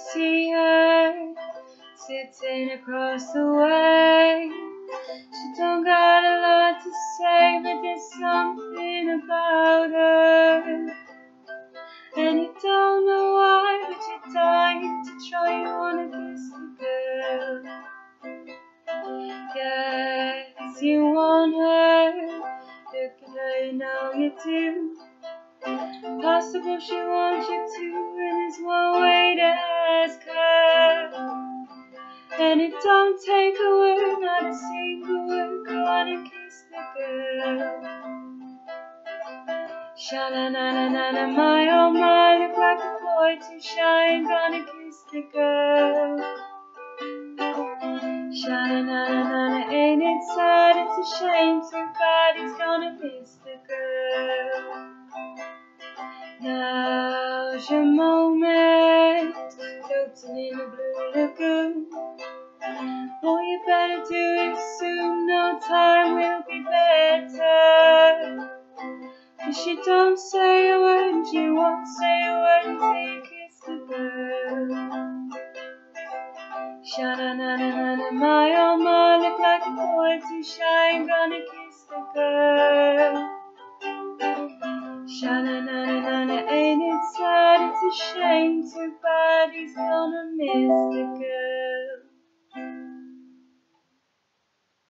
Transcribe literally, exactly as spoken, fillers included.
see her sitting across the way. She don't got a lot to say, but there's something about her. And you don't know why, but you're dying to try. You wanna kiss the girl. Yes, you want her. Look at her, you know you do. Possible she wants you to, and there's one way to ask her. And it don't take a word, not a single word. Go on and kiss the girl. Sha-la-na-na-na-na, my oh my, look like a boy too shy, ain't gonna kiss the girl. Sha-la-na-na-na-na, ain't it sad, it's a shame, too bad he's gonna miss the girl. Now's your moment, floating in the blue lagoon. Oh, you better do it soon, no time will be better. Cause you don't say a word, and you won't say a word until you kiss the girl. Sha-na-na-na-na-na, my oh my, look like a boy too shy, ain't gonna kiss the girl. Sha-na-na-na-na-na, ain't it sad, it's a shame, too bad he's gonna miss the girl.